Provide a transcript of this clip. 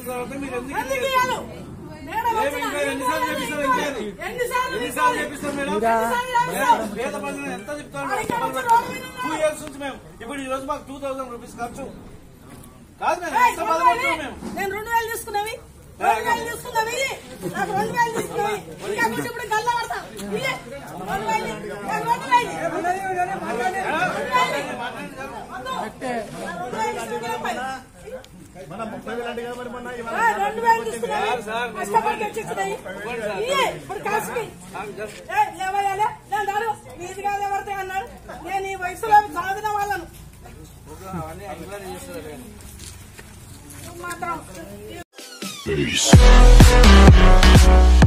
తర్వాత మీరు ఎన్నిసార్లు చేపిస్తారు మేడం? పేద ప్రజలు ఎంత చెప్తారు? 2 years నుంచి మేము ఇప్పుడు ఈ రోజు మాకు 2000 రూపీస్ ఖర్చు కాదు మేడం. ఎంత బాధపడుతున్నాం మేము. నేను 2000 తీసుకున్నావి 2000 తీసుకున్నావి నాకు 2000 తీసుకున్నావి ఇంకా కొంచెం ఇప్పుడు గల్లా పడతా ఇయ్యే 2000 మన 30,000 అంటే కదా మరి మొన్న 2000 తీసుకున్నావి కష్టపడి తెచ్చిచ్చినాయి ఇయ్యే ఇప్పుడు కాసుకి లేవయాలే నేను దాడు నీది కాదు ఎవరితే అన్నాడు. నేను ఈ వయసులో చదివిన వాళ్ళను మాత్రం